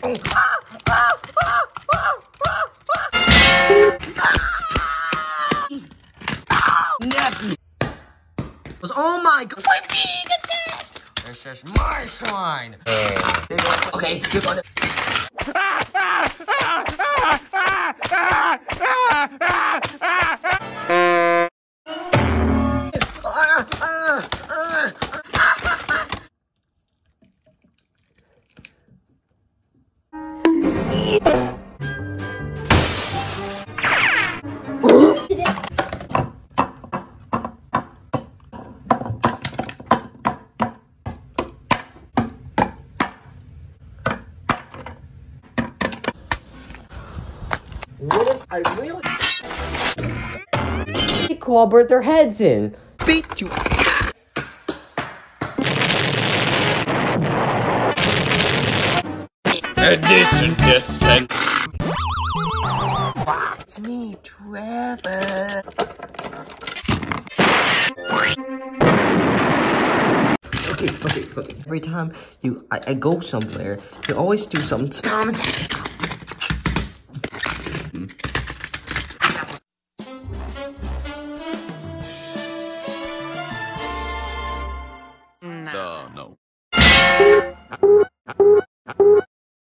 Oh my god! I'm being attacked! This is my slime! Okay, you're gonna... What is... I really... They clobbered their heads in. Beat you. Addition descent. It's me, Trevor. Okay. Every time I go somewhere, you always do something. Thomas.